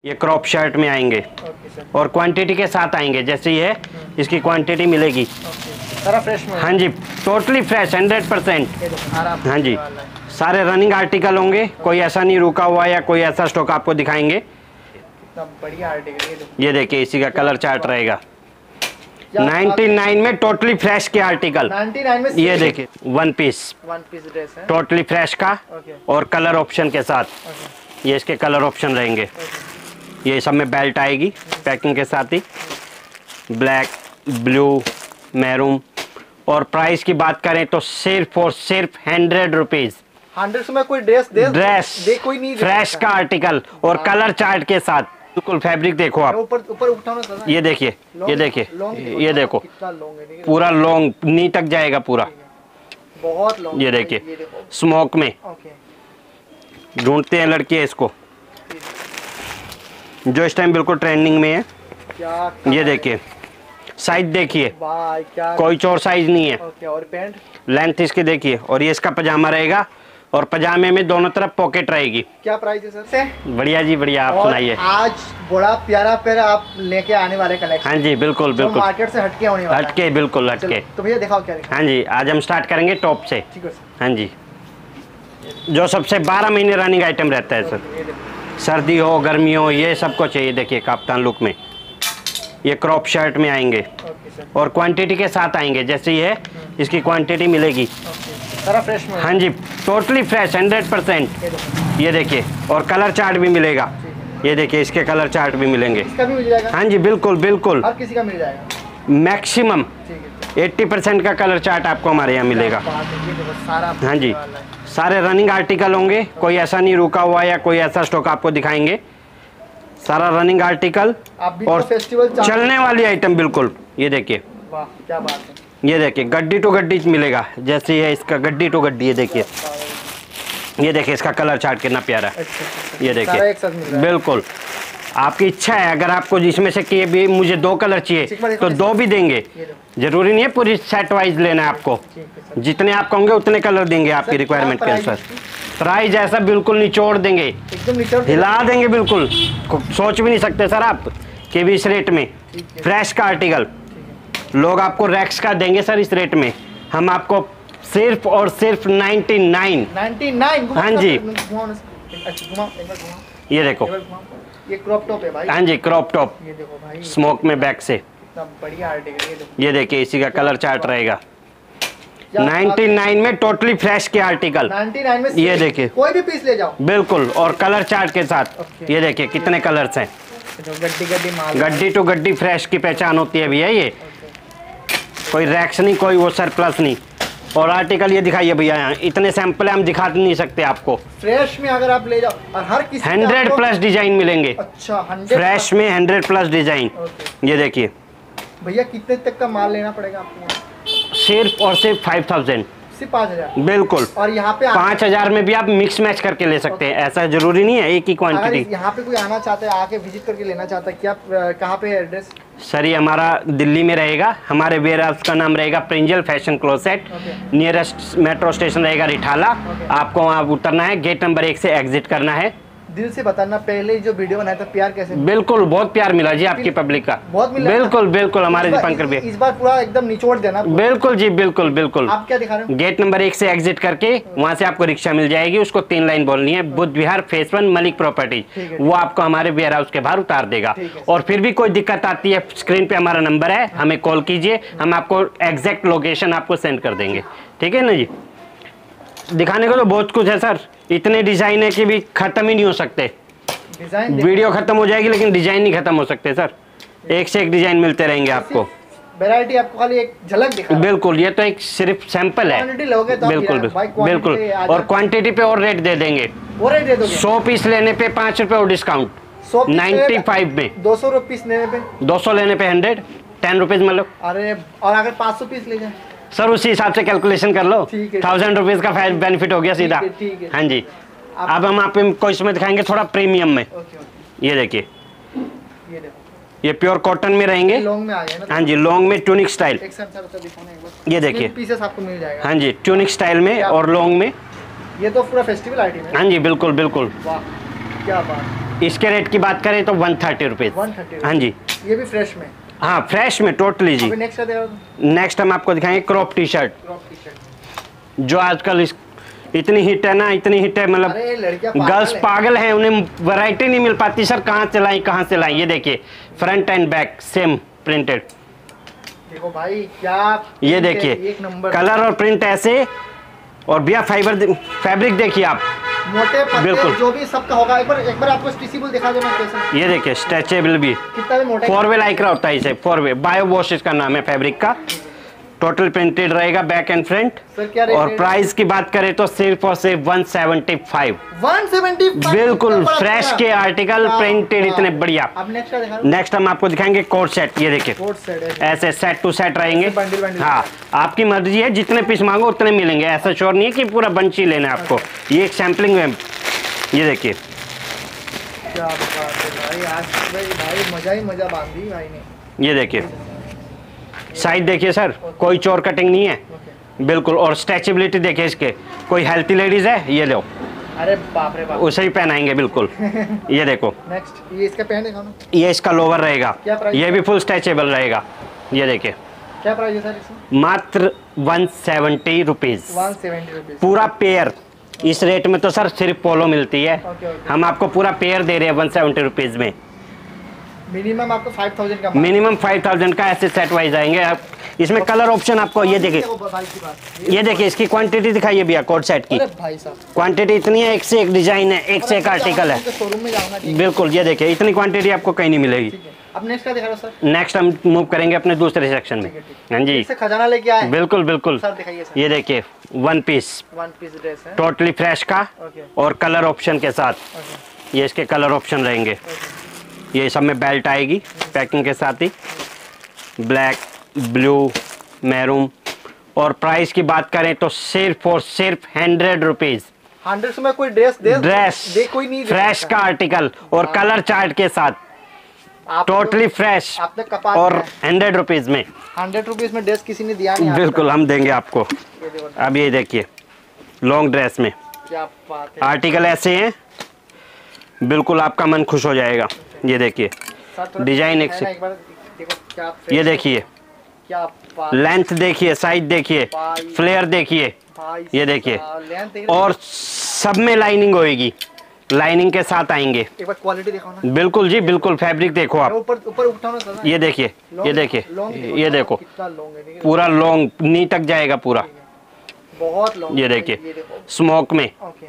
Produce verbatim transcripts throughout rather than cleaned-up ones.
ये crop shirt में आएंगे और क्वांटिटी के साथ आएंगे। जैसे ये है इसकी क्वांटिटी मिलेगी सारा फ्रेश में। हाँ जी, टोटली फ्रेश हंड्रेड परसेंट। हाँ जी, सारे रनिंग आर्टिकल होंगे, कोई ऐसा नहीं रुका हुआ या कोई ऐसा स्टॉक आपको दिखाएंगे। कितना बढ़िया आर्टिकल। ये देखिए इसी का कलर चार्ट रहेगा। निन्यानवे में टोटली फ्रेश के आर्टिकल। निन्यानवे में ये देखिए one piece one piece dress है टोटली फ्रेश का और कलर ऑप्शन के साथ। ओके। ये इसके कलर ऑप्शन रहेंगे। ये सब में बेल्ट आएगी पैकिंग के साथ ही, ब्लैक, ब्लू, मैरून। और प्राइस की बात करें तो सिर्फ और सिर्फ हंड्रेड रुपीज हंड्रेड में कोई ड्रेस दे ड्रेस दे कोई नहीं फ्रेश का आर्टिकल और कलर चार्ट के साथ। बिल्कुल फैब्रिक देखो आप, ऊपर ऊपर उठाओ ना। ये देखिए ये देखिए ये देखो कितना लॉन्ग है, पूरा लॉन्ग नी तक जाएगा पूरा। बहुत लॉन्ग। ये देखिए स्मोक में ढूंढते हैं लड़के इसको, जो इस टाइम बिल्कुल ट्रेंडिंग में है। क्या ये देखिए साइज देखिए, भाई क्या कोई चोर साइज नहीं है। ओके। और पैंट लेंथ इसकी देखिए। और ये इसका पजामा रहेगा और पजामे में दोनों तरफ पॉकेट रहेगी। क्या प्राइस है सर से? बढ़िया जी बढ़िया, आप सुनाइए। आज बड़ा प्यारा प्यारा आप लेके आने वाले कलेक्शन। हाँ जी बिल्कुल बिल्कुल, मार्केट से हटके होने वाला है। हटके बिल्कुल हटके। तो भैया दिखाओ क्या दिखाओ। हाँ जी, आज हम स्टार्ट करेंगे टॉप से। ठीक है सर। हाँ जी, जो सबसे बारह महीने रनिंग आइटम रहता है सर, सर्दी हो गर्मी हो ये सबको चाहिए। देखिए काप्तान लुक में ये क्रॉप शर्ट में आएंगे और क्वांटिटी के साथ आएंगे। जैसे ये है इसकी क्वांटिटी मिलेगी सारा फ्रेश में। हाँ जी, टोटली फ्रेश हंड्रेड परसेंट। ये देखिए और कलर चार्ट भी मिलेगा। ये देखिए इसके कलर चार्ट भी मिलेंगे। इसका भी मिल जाएगा? हाँ जी बिल्कुल बिल्कुल, हर किसी का मिल जाएगा मैक्सिमम अस्सी परसेंट का कलर चार्ट आपको हमारे यहाँ मिलेगा। हाँ जी, सारे रनिंग आर्टिकल होंगे, कोई ऐसा नहीं रुका हुआ या कोई ऐसा स्टॉक आपको दिखाएंगे। सारा रनिंग आर्टिकल और फेस्टिवल चलने वाली आइटम बिल्कुल। ये देखिए क्या बात है। ये देखिए गड्डी टू गड्डी मिलेगा। जैसे ये इसका गड्डी टू गड्डी, ये देखिए ये देखिए इसका कलर चार्ट कितना प्यारा है। ये देखिए बिल्कुल आपकी इच्छा है, अगर आपको जिसमें से कि भी मुझे दो कलर चाहिए तो दो भी देंगे। जरूरी नहीं है पूरी सेट वाइज लेना है आपको, जितने आप कहोगे उतने कलर देंगे आपकी रिक्वायरमेंट के अनुसार। प्राइस ऐसा बिल्कुल निचोड़ देंगे, एकदम हिला देंगे बिल्कुल, सोच भी नहीं सकते सर आप कि भी इस रेट में फ्रेश का आर्टिकल लोग आपको रैक्स का देंगे सर। इस रेट में हम आपको सिर्फ और सिर्फ नाइन्टी नाइन। हाँ जी, ये देखो ये क्रॉप टॉप है भाई। हाँ जी क्रॉप टॉप, ये देखो भाई स्मोक में बैक से। कितना बढ़िया आर्टिकल। ये देखो ये देखिए इसी का कलर चार्ट रहेगा। निन्यानवे में टोटली फ्रेश के आर्टिकल। निन्यानवे में ये देखिए कोई भी पीस ले जाओ बिल्कुल, और कलर चार्ट के साथ। ये देखिए कितने कलर्स हैं। गड्डी गड्डी माल, गड्डी टू गड्डी फ्रेश की पहचान होती है भैया। ये कोई रैक्स नहीं, कोई वो सरप्लस नहीं। और आर्टिकल ये दिखाइए भैया, यहाँ इतने सैंपल हम दिखा नहीं सकते आपको। फ्रेश में अगर आप ले जाओ और हर किसी हंड्रेड प्लस डिजाइन मिलेंगे। अच्छा फ्रेश में हंड्रेड प्लस डिजाइन। ये देखिए भैया कितने तक का माल लेना पड़ेगा आपको? सिर्फ और सिर्फ फाइव थाउजेंड, सिर्फ पाँच हजार बिल्कुल। और यहाँ पे पाँच हजार में भी आप मिक्स मैच करके ले सकते हैं, ऐसा जरूरी नहीं है एक ही क्वांटिटी। यहाँ पे कोई आना चाहता है, आके विजिट करके लेना चाहता है, क्या कहाँ पे एड्रेस? सर ये हमारा दिल्ली में रहेगा। हमारे वेयर हाउस का नाम रहेगा Prinjal fashion closet. Nearest metro station रहेगा रिठाला। आपको वहाँ उतरना है, गेट नंबर एक से एग्जिट करना है। दिल से बताना, पहले जो वीडियो बनाया था प्यार कैसे? बिल्कुल बहुत प्यार मिला जी आपकी पब्लिक का, बहुत मिला। बिल्कुल बिल्कुल हमारे दीपंकर भी इस बार पूरा एकदम निचोड़ देना। बिल्कुल जी बिल्कुल बिल्कुल। आप क्या दिखा रहे हो? गेट नंबर एक से एग्जिट करके वहाँ से आपको रिक्शा मिल जाएगी, उसको तीन लाइन बोलनी है, Buddh Vihar phase one Malik properties. वो आपको हमारे वेयर हाउस के बाहर उतार देगा। और फिर भी कोई दिक्कत आती है, स्क्रीन पे हमारा नंबर है, हमें कॉल कीजिए, हम आपको एग्जैक्ट लोकेशन आपको सेंड कर देंगे। ठीक है ना जी। दिखाने को तो बहुत कुछ है सर, इतने डिजाइन है कि भी खत्म ही नहीं हो सकते। वीडियो खत्म हो जाएगी लेकिन डिजाइन नहीं खत्म हो सकते सर, एक से एक डिजाइन मिलते रहेंगे आपको। वैरायटी आपको खाली एक झलक दिखा। बिल्कुल, ये तो एक सिर्फ सैंपल है। तो बिल्कुल बिल्कुल, और क्वांटिटी पे और रेट दे देंगे। वो रेट दे दोगे? सौ पीस लेने पे पाँच रुपए और डिस्काउंट। नाइन्टी फाइव में दो सौ पीस लेने पे दो सौ लेने पे हंड्रेड टेन रुपीज मतलब। अरे और अगर पाँच सौ पीस ले जाए सर उसी हिसाब से कैलकुलेशन कर लो, थाउजेंड रुपीज का बेनिफिट हो गया सीधा। हाँ जी, अब हम आपको इसमें दिखाएंगे थोड़ा प्रीमियम में। ये देखिए ये प्योर कॉटन में रहेंगे। लॉन्ग में आ गया ना? हाँ जी, लॉन्ग में ट्यूनिक स्टाइल। ये देखिए पीसेस आपको मिल जाएगा। हाँ जी, ट्यूनिक स्टाइल में और लॉन्ग में। ये तो पूरा फेस्टिवल आइटम है। हाँ जी बिल्कुल बिल्कुल। वाह क्या बात। इसके रेट की बात करें तो वन थर्टी रुपीज। हाँ जी, ये भी फ्रेश में। हाँ फ्रेश में टोटली जी। नेक्स्ट नेक्स्ट हम आपको दिखाएंगे क्रॉप टी शर्ट, जो आजकल इस इतनी हिट है ना, इतनी हिट है, मतलब गर्ल्स पागल हैं, उन्हें वैरायटी नहीं मिल पाती सर, कहाँ से लाएं कहाँ से लाएं। ये देखिए front and back same printed, देखो भाई क्या, ये देखिए कलर और प्रिंट ऐसे, और भैया फाइबर फैब्रिक देखिए आप, मोटे पतले बिल्कुल जो भी सबका होगा। एक बार एक बार आपको स्ट्रेचेबल दिखा दो ना कैसे। ये देखिए स्ट्रेचेबल भी, कितना भी मोटा, फोर वे लाइक्रा होता है इसे, फोर वे बायो वॉश इसका नाम है फैब्रिक का, टोटल प्रिंटेड रहेगा बैक एंड फ्रंट। सर क्या रेट? और प्राइस की बात करें तो सिर्फ और सिर्फ one seventy five. One seventy five बिल्कुल फ्रेश के आर्टिकल, प्रिंटेड इतने बढ़िया। अब नेक्स्ट दिखा। नेक्स्ट हम आपको दिखाएंगे कोट सेट, ये देखिए कोट सेट ऐसे सेट टू सेट रहेंगे। Bundle bundle. हाँ आपकी मर्जी है, जितने पीस मांगो उतने मिलेंगे, ऐसा श्योर नहीं है कि पूरा बंच ही लेना है आपको। ये एक सैम्पलिंग में, ये देखिए क्या बात है भाई, आज भाई भाई मजा ही मजा बांध दी भाई ने। ये देखिए साइड देखिए सर, कोई चोर कटिंग नहीं है बिल्कुल, और स्ट्रेचेबिलिटी देखिए इसके, कोई हेल्थी लेडीज है ये लो, अरे बाप रे बाप, उसे ही पहनाएंगे बिल्कुल। ये देखो नेक्स्ट ये इसका पैंट दिखाओ ना। ये इसका लोवर रहेगा, क्या प्राइस ये भी फुल स्ट्रेचेबल रहेगा। ये देखिए क्या प्राइस है सर इसमें? मात्र one seventy rupees one seventy rupees पूरा पेयर। इस रेट में तो सर सिर्फ पोलो मिलती है, ओके, ओके। हम आपको पूरा पेयर दे रहे हैं वन सेवेंटी रुपीज में। मिनिमम आपको फाइव थाउजेंड का, मिनिमम फाइव थाउजेंड का ऐसे सेट वाइज आएंगे आप। इसमें कलर ऑप्शन आपको, ये देखिए ये देखिए इसकी क्वांटिटी दिखाइए भैया कोट सेट की। अरे भाई साहब क्वांटिटी इतनी है, एक से एक डिजाइन है, एक से एक आर्टिकल है शोरूम में जाऊंगा। ठीक बिल्कुल, ये देखिए इतनी क्वांटिटी आपको कहीं नहीं मिलेगी। है, अब नेक्स्ट क्या दिखा रहे हो सर? नेक्स्ट हम मूव करेंगे अपने दूसरे सेक्शन में। हाँ जी इससे खजाना लेके आए। बिल्कुल बिल्कुल सर दिखाइए सर। ये देखिए one piece, one piece dress है टोटली फ्रेश का, ओके और कलर ऑप्शन के साथ। ओके ये इसके कलर ऑप्शन रहेंगे, ये सब में बेल्ट आएगी पैकिंग के साथ ही, ब्लैक ब्लू मैरून। और प्राइस की बात करें तो सिर्फ और सिर्फ हंड्रेड रुपीज। हंड्रेड में कोई ड्रेस दे ड्रेस दे कोई नहीं दे फ्रेश सकता। का आर्टिकल और कलर चार्ट के साथ, आप टोटली फ्रेश, आपने कपाट और हंड्रेड रुपीज में। हंड्रेड रुपीज में ड्रेस किसी ने दिया नहीं आज बिल्कुल हम देंगे आपको। तक। ये देखो, अब ये देखिए लॉन्ग ड्रेस में क्या बात है। आर्टिकल ऐसे हैं, बिल्कुल आपका मन खुश हो जाएगा। ये देखिए सर, थोड़ा डिजाइन एक है से, ना, एक बार देखो क्या ये देखिए क्या बात लेंथ देखिए, साइज देखिए, फ्लेयर देखिए, भाई ये देखिए, साहब, लेंथ देख रहे और सब में लाइनिंग होएगी, लाइनिंग के साथ आएंगे। हो? एक बार क्वालिटी दिखाओ ना। बिल्कुल जी बिल्कुल, फैब्रिक देखो आप, ऊपर ऊपर उठाओ ना सर। ये देखिए ये देखिए लॉन्ग ये देखो कितना लॉन्ग है, देखिए पूरा लॉन्ग नी तक जाएगा पूरा। बहुत लॉन्ग। ये ये देखिए देखो स्मोक में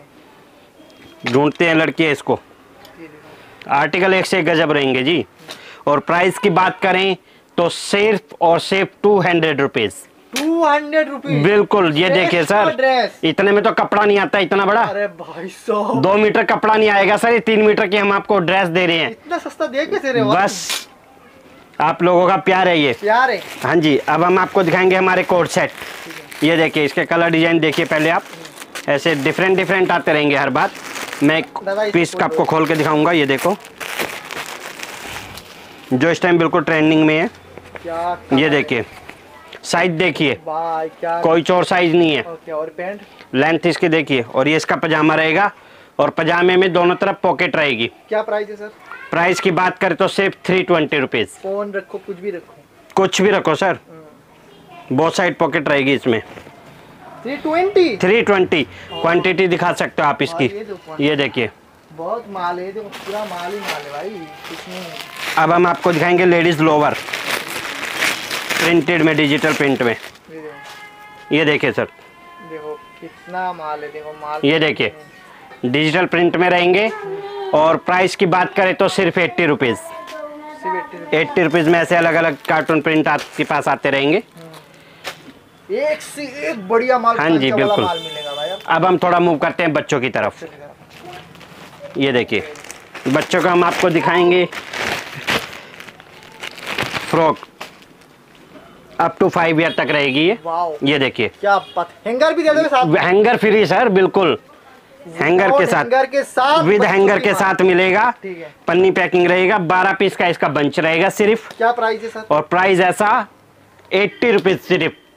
ओके, ढूंढते हैं लड़के इसको, ये देखो आर्टिकल एक से एक गजब रहेंगे जी। और प्राइस की बात करें तो सिर्फ और सिर्फ two hundred rupees. Two hundred rupees बिल्कुल, ये देखिए सर, ड्रेस। इतने में तो कपड़ा नहीं आता इतना बड़ा, अरे भाई साहब दो मीटर कपड़ा नहीं आएगा सर, ये तीन मीटर की हम आपको ड्रेस दे रहे हैं। इतना सस्ता दे कैसे रहे हो? बस आप लोगों का प्यार है ये। प्यार है। हाँ जी, अब हम आपको दिखाएंगे हमारे कोट सेट। ये देखिए इसके कलर डिजाइन देखिए पहले आप, ऐसे डिफरेंट डिफरेंट आते रहेंगे हर बार। मैं दादा, एक इसको पीस आपको खोल के दिखाऊंगा, ये देखो जो इस टाइम बिल्कुल ट्रेंडिंग में है। क्या ये देखिए साइज देखिए, भाई क्या, कोई चोर साइज नहीं है। ओके, और पैंट लेंथ इसकी देखिए, और ये इसका पजामा रहेगा, और पजामे में दोनों तरफ पॉकेट रहेगी। क्या प्राइस है सर? प्राइस की बात करें तो सिर्फ थ्री ट्वेंटी रुपीज। फोन रखो, कुछ भी रखो, कुछ भी रखो सर, बहुत साइड पॉकेट रहेगी इसमें। Three twenty three twenty quantity दिखा सकते हो आप इसकी, ये जो quantity- ये देखिए। बहुत माल है, देखो पूरा माल ही माल है भाई, कुछ नहीं है। अब हम आपको दिखाएंगे लेडीज लोवर, प्रिंटेड में, डिजिटल प्रिंट में। ये देखो, ये देखिए सर, देखो कितना माल है, देखो माल। ये देखिए डिजिटल प्रिंट में रहेंगे। और प्राइस की बात करें तो सिर्फ एट्टी रुपीज। सिर्फ एट्टी रुपीज। एट्टी रुपीज में ऐसे अलग अलग कार्टून प्रिंट आपके पास आते रहेंगे। एक से एक बढ़िया माल, हाँ जी, कांचा वाला बिल्कुल। माल मिलेगा भाई। अब अब हम थोड़ा मूव करते हैं बच्चों की तरफ। ये देखिए बच्चों का हम आपको दिखाएंगे frock, up to five year तक रहेगी ये। वाओ, ये देखिए क्या बात, हैंगर भी दे दोगे साथ? हैंगर फ्री सर, बिल्कुल हैंगर के साथ, हैंगर के साथ, विद बच्चों हैंगर की के माल। साथ मिलेगा। ठीक है। पन्नी पैकिंग रहेगा, बारह पीस का इसका बंच रहेगा सिर्फ। क्या प्राइस है सर? और प्राइस ऐसा एट्टी रुपीज सिर्फ।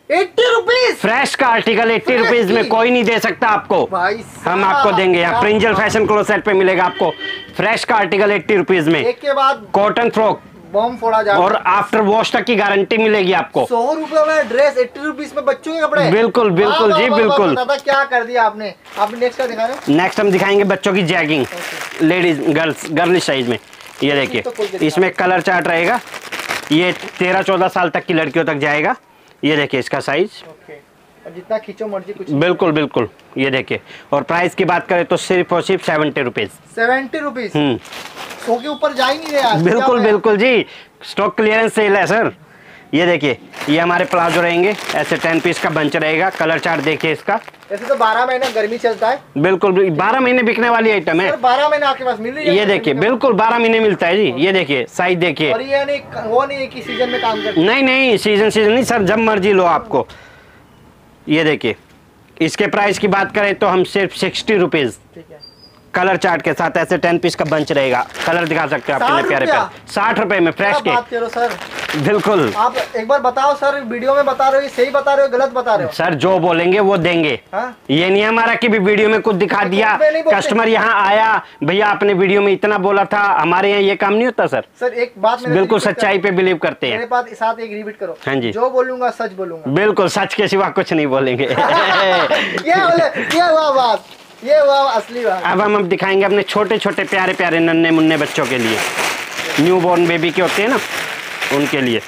एट्टी रुपीज फ्रेश का आर्टिकल एट्टी रुपीज में कोई नहीं दे सकता आपको, भाई हम आपको देंगे। यहाँ प्रिंजल फैशन क्लोसेट पे मिलेगा आपको फ्रेश का आर्टिकल एट्टी रुपीज में। एक के बाद कॉटन फ्रॉक बॉम्ब फोड़ा जा और आफ्टर वॉश तक की गारंटी मिलेगी आपको। सौ रुपए में ड्रेस एट्टी रुपीज में बच्चों के कपड़े। बिल्कुल बिल्कुल जी बिल्कुल। दादा क्या कर दिया आपने। आप नेक्स्ट क्या दिखा रहे हो? नेक्स्ट हम दिखाएंगे बच्चों की jegging ladies girls girlish size में। ये देखिए इसमें कलर चार्ट रहेगा, ये तेरह चौदह साल तक की लड़कियों तक जाएगा। ये देखिए इसका साइज, जितना खींचो मर्जी कुछ। बिल्कुल बिल्कुल। ये देखिए और प्राइस की बात करें तो सिर्फ और सिर्फ सेवेंटी रुपीज। सेवेंटी रुपीज सौ के ऊपर जा ही नहीं रहे आज। बिल्कुल बिल्कुल जी, स्टॉक क्लियरेंस सेल है सर। ये देखिए ये हमारे प्लाजो रहेंगे, ऐसे टेन पीस का बंच रहेगा। कलर चार्ट देखिए इसका। ऐसे तो बारह महीने गर्मी चलता है। बिल्कुल बारह महीने बिकने वाली आइटम है। बारह महीने आपके पास मिल रही है। ये देखिए बिल्कुल बारह महीने मिलता है जी। ये देखिए साइज देखिए। और ये नहीं वो नहीं है कि सीजन में काम करते। नहीं नहीं सीजन सीजन नहीं सर, जब मर्जी लो आपको। ये देखिए इसके प्राइस की बात करें तो हम सिर्फ सिक्सटी रुपीज कलर चार्ट के साथ, ऐसे टेन पीस का बंच रहेगा। कलर दिखा सकते हो आप कितने प्यारे प्यारे। साठ रुपए में फ्रेश के। बात करो सर। बिल्कुल आप एक बार बताओ सर, वीडियो में बता रहे हो सही बता रहे हो गलत बता रहे हो? सर जो बोलेंगे वो देंगे। हा? ये नहीं हमारा कि भी वीडियो में कुछ दिखा दिया, कस्टमर यहाँ आया भैया आपने वीडियो में इतना बोला था। हमारे यहाँ ये काम नहीं होता सर। सर एक बात बिल्कुल सच्चाई पे बिलीव करते हैं। मेरे बात साथ एक रिपीट करो। हाँ जी, जो बोलूंगा सच बोलूंगा। बिल्कुल सच के सिवा कुछ नहीं बोलेंगे। ये बोले ये हुआ बात, ये हुआ असली बात। अब हम अब दिखाएंगे अपने छोटे छोटे प्यारे प्यारे नन्हे मुन्ने बच्चों के लिए, न्यू बॉर्न बेबी के होते हैं ना उनके लिए।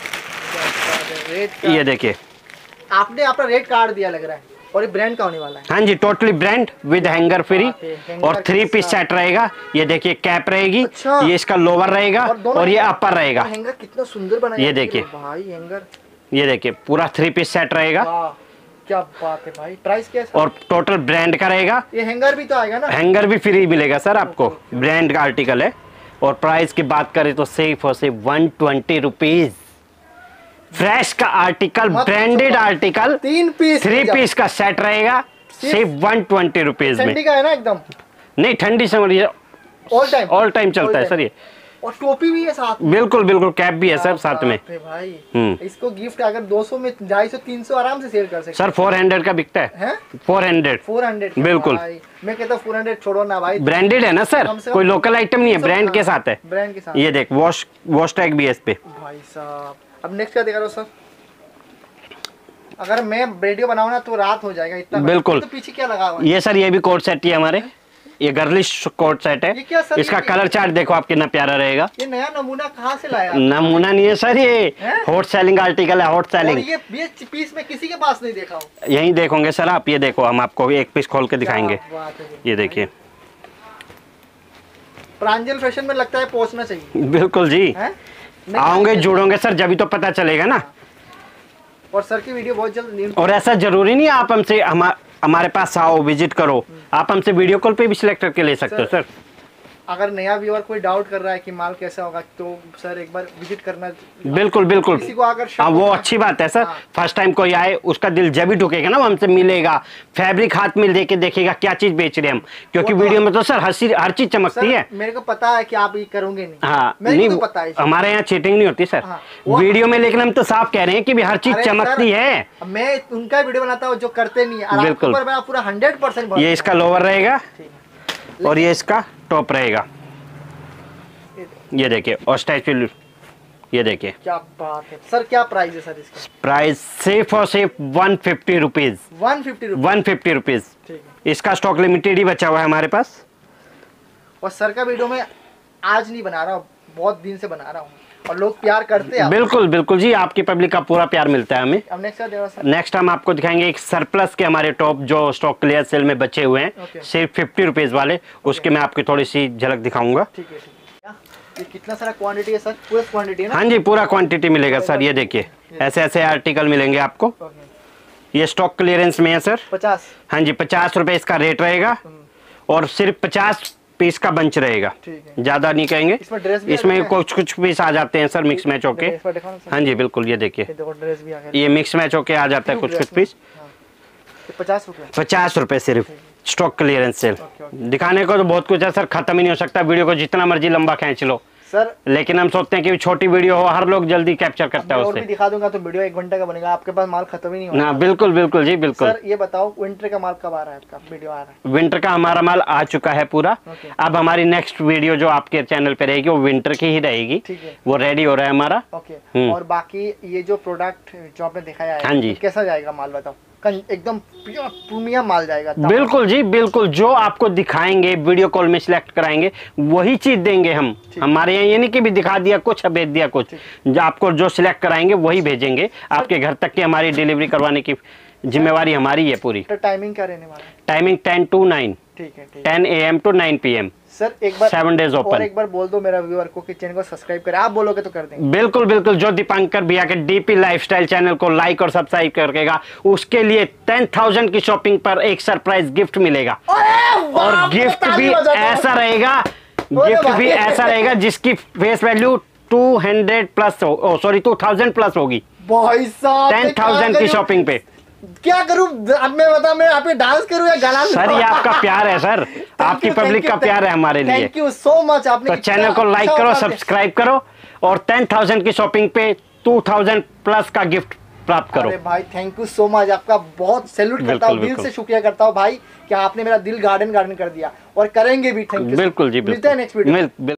ये देखिए आपने अपना रेट कार्ड दिया लग रहा है, और ये ब्रांड का होने वाला है। हाँ जी totally brand with hanger free और थ्री पीस सेट रहेगा। ये देखिए कैप रहेगी। अच्छा। ये इसका लोअर रहेगा और, और ये अपर रहेगा। हैंगर कितना सुंदर बनाया ये देखिए भाई हैंगर। ये देखिए पूरा थ्री पीस सेट रहेगा। क्या बात है भाई। प्राइस क्या है? और टोटल ब्रांड का रहेगा। ये हैंगर भी तो आएगा ना? हैंगर भी फ्री मिलेगा सर आपको, ब्रांड का आर्टिकल है। और प्राइस की बात करें तो सिर्फ और सिर्फ वन ट्वेंटी रुपीज फ्रेश का आर्टिकल, ब्रांडेड आर्टिकल, तीन पीस थ्री पीस का सेट रहेगा सिर्फ वन ट्वेंटी रुपीज में। ठंडी का है ना एकदम? नहीं ठंडी समझिए ऑल टाइम ऑल टाइम चलता है सर ये। और टोपी भी है साथ में। बिल्कुल बिल्कुल कैप भी है सर साथ में भाई। इसको गिफ्ट अगर दो सौ में ढाई सौ तीन सौ आराम से सेल कर सकते सर। फोर हंड्रेड का बिकता है। फोर हंड्रेड फोर हंड्रेड बिल्कुल। मैं कहता हूँ फोर हंड्रेड छोड़ो ना भाई, ब्रांडेड है ना सर, कोई लोकल आइटम नहीं है, ब्रांड के साथ है। ब्रांड के साथ। ये देख वॉश वॉश टैग भी है इस पे भाई साहब। अब नेक्स्ट क्या दिखा रहे हो सर? अगर मैं वीडियो बनाऊँ ना तो रात हो जाएगा इतना। बिल्कुल। तो पीछे क्या लगा हुआ? ये सर ये भी कोट सेट ही है हमारे, ये गर्लिश कोट सेट है। इसका कलर चार्ट देखो आप कितना प्यारा रहेगा। ये नया नमूना कहाँ से लाया? नमूना नहीं है सर, ये हॉट सेलिंग आर्टिकल है, हॉट सेलिंग। ये ये पीस में किसी के पास नहीं देखा हूँ। यहीं देखोगे सर आप। ये देखो हम आपको एक पीस खोल के दिखाएंगे। ये देखिए प्रांजल फैशन में लगता है पहुंचना चाहिए। बिल्कुल जी, आओगे जुड़ोगे सर जब तो पता चलेगा ना। और सर की वीडियो बहुत जल्द। और ऐसा जरूरी नहीं आप हमसे हम हमारे पास आओ विजिट करो, आप हमसे वीडियो कॉल पे भी सिलेक्ट करके ले सकते हो सर। अगर नया व्यूअर कोई डाउट कर रहा है कि माल कैसा होगा तो सर एक बार विजिट करना। बिल्कुल बिल्कुल किसी को अगर हाँ वो अच्छी बात है सर। हाँ। फर्स्ट टाइम कोई आए उसका दिल जब ही ठुकेगा ना, वो हमसे मिलेगा, फैब्रिक हाथ में लेके देखेगा क्या चीज बेच रहे हम, क्योंकि वीडियो में तो सर हर चीज हर चीज चमकती है। मेरे को पता है कि आप ये करोगे नहीं। हाँ नहीं तो पता है हमारे यहाँ चीटिंग नहीं होती सर। हाँ, वीडियो में, लेकिन हम तो साफ कह रहे हैं कि हर चीज चमकती है। मैं उनका वीडियो बनाता हूँ जो करते नहीं है। बिल्कुल पूरा हंड्रेड परसेंट। ये इसका लोअर रहेगा और ये इसका टॉप रहेगा। ये देखिए और स्टैचू, ये देखिए क्या बात है सर। क्या प्राइस है सर इसका? प्राइस सिर्फ और सिर्फ one fifty rupees. One fifty one fifty rupees इसका स्टॉक लिमिटेड ही बचा हुआ है हमारे पास। और सर का वीडियो में आज नहीं बना रहा हूँ, बहुत दिन से बना रहा हूँ और लोग प्यार करते हैं। बिल्कुल बिल्कुल जी, आपकी पब्लिक का पूरा प्यार मिलता है हमें। अब नेक्स्ट क्या सर? नेक्स्ट हम आपको दिखाएंगे एक सरप्लस के हमारे टॉप जो स्टॉक क्लियर सेल में बचे हुए हैं, सिर्फ फिफ्टी रुपीज वाले। उसके मैं आपकी थोड़ी सी झलक दिखाऊंगा। ठीक है ठीक है। ये कितना सारा क्वांटिटी है सर? पूरा क्वांटिटी है ना? हाँ जी पूरा क्वांटिटी मिलेगा सर। ये देखिए ऐसे ऐसे आर्टिकल मिलेंगे आपको। ये स्टॉक क्लियरेंस में है सर। पचास? हाँ जी पचास रुपए इसका रेट रहेगा और सिर्फ पचास पीस का बंच रहेगा, ज्यादा नहीं कहेंगे। इसमें ड्रेस भी इसमें कुछ कुछ पीस आ जाते हैं सर मिक्स मैच होके। हाँ जी बिल्कुल। ये देखिए ये मिक्स मैच होके आ जाता है कुछ कुछ पीस। पचास रुपए पचास रुपए सिर्फ स्टॉक क्लियरेंस सेल। दिखाने को तो बहुत कुछ है सर, खत्म ही नहीं हो सकता। वीडियो को जितना मर्जी लंबा खींच लो, सर लेकिन हम सोचते हैं कि छोटी वीडियो हो, हर लोग जल्दी कैप्चर करता है और उससे। भी दिखा दूंगा तो वीडियो एक घंटे का बनेगा, आपके पास माल खत्म ही नहीं होगा। ना बिल्कुल बिल्कुल जी बिल्कुल। सर ये बताओ विंटर का माल कब आ रहा है आपका, वीडियो आ रहा है? विंटर का हमारा माल आ चुका है पूरा। ओके। अब हमारी नेक्स्ट वीडियो जो आपके चैनल पे रहेगी वो विंटर की ही रहेगी। ठीक है। वो रेडी हो रहा है हमारा। ओके। हम्म। और बाकी ये जो प्रोडक्ट जो आपने दिखाया है, हाँ जी। तो कैसा जाएगा माल बताओ? कं- एकदम प्रीमियम माल जाएगा। बिल्कुल जी बिल्कुल, जो आपको दिखाएंगे वीडियो कॉल में सिलेक्ट कराएंगे वही चीज देंगे हम। हमारे यहाँ ये नहीं कि भी दिखा दिया कुछ भेज दिया कुछ, जो आपको जो सिलेक्ट कराएंगे वही भेजेंगे आपके घर तक की। हमारी डिलीवरी करवाने की जिम्मेवारी हमारी है पूरी। तो टाइमिंग क्या रहने वाला है? टाइमिंग टेन टू नाइन, ठीक है ठीक है। Ten A M two nine P M. Sir एक बार सेवन डेज और ओपन। एक बार बोल दो मेरा व्यूअर को कि चैनल को सब्सक्राइब करे, आप बोलोगे तो कर देंगे। बिल्कुल बिल्कुल, जो दीपांकर भैया के डीपी लाइफस्टाइल चैनल को लाइक और सब्सक्राइब करेगा उसके लिए टेन थाउजेंड की शॉपिंग पर एक सरप्राइज गिफ्ट मिलेगा। और गिफ्ट भी ऐसा रहेगा, गिफ्ट भी ऐसा रहेगा जिसकी face value two hundred plus हो, सॉरी टू थाउजेंड प्लस होगी। भाई साहब टेन थाउजेंड की शॉपिंग पे क्या करूं अब मैं, बता मैं आप पे डांस करूं या गाना? सर ये आपका प्यार है सर, आपकी पब्लिक का प्यार है हमारे लिए। Thank you so much. आपने तो चैनल को लाइक करो, सब्सक्राइब करो और टेन थाउजेंड की शॉपिंग पे टू थाउजेंड प्लस का गिफ्ट प्राप्त करो। अरे भाई थैंक यू सो मच, आपका बहुत सैल्यूट करता हूँ, दिल से शुक्रिया करता हूँ भाई कि आपने मेरा दिल गार्डन गार्डन कर दिया और करेंगे भी। Thank you. बिल्कुल जी बिल्कुल। मिलते हैं नेक्स्ट वीडियो।